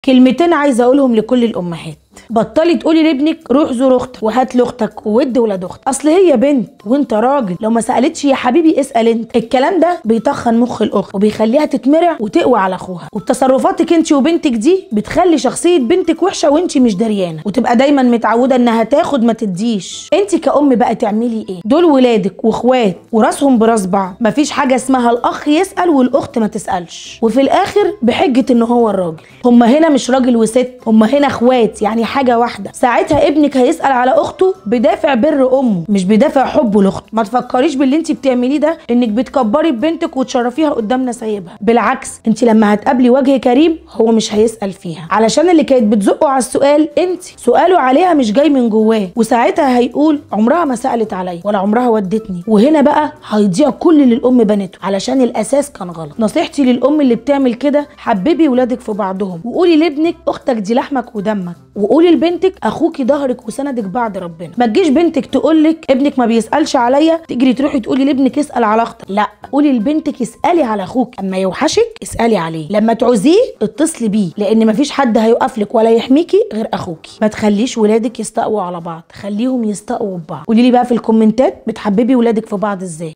كلمتين عايزه اقولهم لكل الامهات. بطلي تقولي لابنك روح زور اختك وهات لاختك وود ولاد اختك، اصل هي بنت وانت راجل، لو ما سالتش يا حبيبي اسال انت. الكلام ده بيطخن مخ الاخت وبيخليها تتمرع وتقوى على اخوها، وتصرفاتك انت وبنتك دي بتخلي شخصيه بنتك وحشه وانت مش دريانه، وتبقى دايما متعوده انها تاخد ما تديش. انت كأم بقى تعملي ايه؟ دول ولادك واخوات وراسهم براس بعض، مفيش حاجه اسمها الاخ يسال والاخت ما تسالش، وفي الاخر بحجه ان هو الراجل. هما هنا مش راجل وست، هما هنا اخوات، يعني حاجه واحده. ساعتها ابنك هيسال على اخته بدافع بر امه مش بدافع حبه لاخته. ما تفكريش باللي انت بتعمليه ده انك بتكبري ببنتك وتشرفيها قدام نسايبها، بالعكس انت لما هتقابلي وجه كريم هو مش هيسال فيها، علشان اللي كانت بتزقه على السؤال انت، سؤاله عليها مش جاي من جواه، وساعتها هيقول عمرها ما سالت عليا ولا عمرها ودتني. وهنا بقى هيضيع كل اللي الام بنته علشان الاساس كان غلط. نصيحتي للام اللي بتعمل كده، حببي ولادك في بعضهم، وقولي لابنك اختك دي لحمك ودمك، وقولي لبنتك اخوكي ظهرك وسندك بعد ربنا. ما تجيش بنتك تقولك ابنك ما بيسالش عليا تجري تروحي تقولي لابنك اسال على اختك، لا، قولي لبنتك اسالي على اخوك، اما يوحشك اسالي عليه، لما تعوزيه اتصلي بيه، لان مفيش حد هيقف لك ولا يحميكي غير اخوكي. ما تخليش ولادك يستقوا على بعض، خليهم يستقوا ببعض. قولي لي بقى في الكومنتات بتحببي ولادك في بعض ازاي.